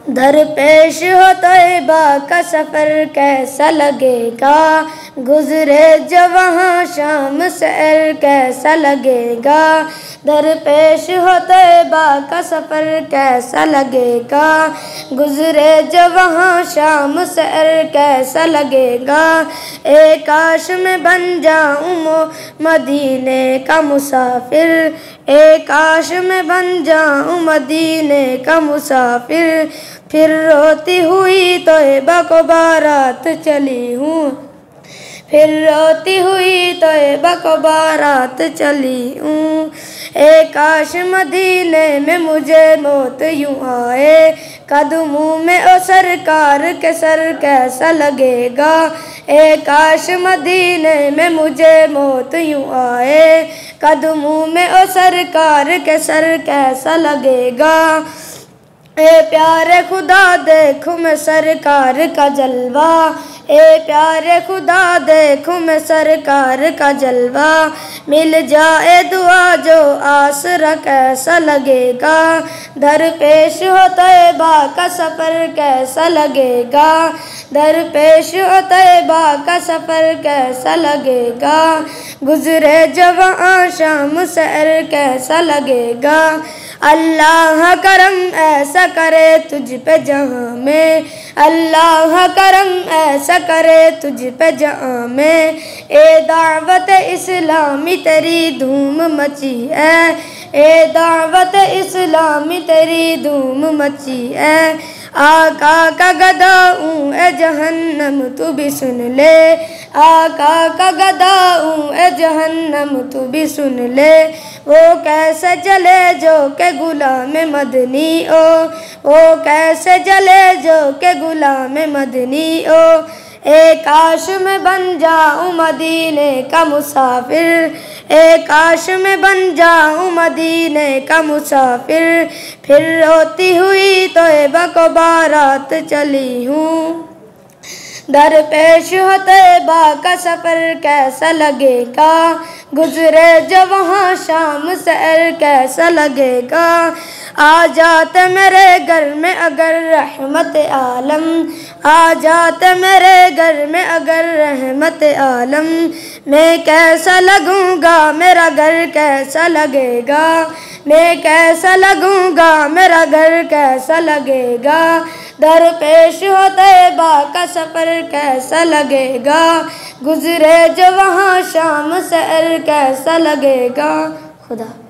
दरपेश हो तैबा का सफ़र कैसा लगेगा, गुज़रे जो वहाँ शाम सैर कैसा लगेगा। दरपेश हो तैबा का सफ़र कैसा लगेगा, गुज़रे जो वहाँ शाम सैर कैसा लगेगा। एक काश में बन जाऊँ मदीने का मुसाफिर, एक काश में बन जाऊँ मदीने का मुसाफिर। फिर रोती हुई तौबा को बारात चली हूँ, फिर रोती हुई तौबा को बारात चली हूँ। एक काश मदीने में मुझे मौत यूँ आए, कदमों में ओ सरकार के सर कैसा लगेगा। एक काश मदीने में मुझे मौत यूँ आए, कदमों में ओ सरकार के सर कैसा लगेगा। ए प्यारे खुदा देखूं मैं सरकार का जलवा, ए प्यारे खुदा देखूं मैं सरकार का जलवा। मिल जाए दुआ जो आसरा कैसा लगेगा, दरपेश हो तैबा का सफ़र कैसा लगेगा। दरपेश हो तैबा का सफ़र कैसा लगेगा, गुज़रे जो वहाँ शाम सैर कैसा लगेगा। अल्लाह करम ऐसा करे तुझ पे जहाँ में, अल्लाह करम ऐसा करे तुझ पे जहाँ में। ए दावत इस्लामी तेरी धूम मची है, ए दावत इस्लामी तेरी धूम मची है। आका का गदाऊँ ए जहन्नम तू भी सुन ले, आका का गदाऊँ ए जहन्नम तू भी सुन ले। वो कैसे जले जो के गुलाम मदनी ओ, वो कैसे जले जो के गुलाम मदनी ओ। एक काश में बन जाऊँ मदीने का मुसाफिर, एक काश में बन जाऊँ मदीने का मुसाफिर। फिर रोती हुई तौबा को बारात चली हूँ, दरपेश हो तैबा का सफ़र कैसा लगेगा, गुज़रे जो वहाँ शाम सैर कैसा लगेगा। आ जाते मेरे घर में अगर रहमत आलम, आ जाते मेरे घर में अगर रहमत आलम। मैं कैसा लगूँगा मेरा घर कैसा लगेगा, मैं कैसा लगूँगा मेरा घर कैसा लगेगा। दरपेश हो तैबा का सफ़र कैसा लगेगा, गुज़रे जो वहाँ शाम सैर कैसा लगेगा। खुदा।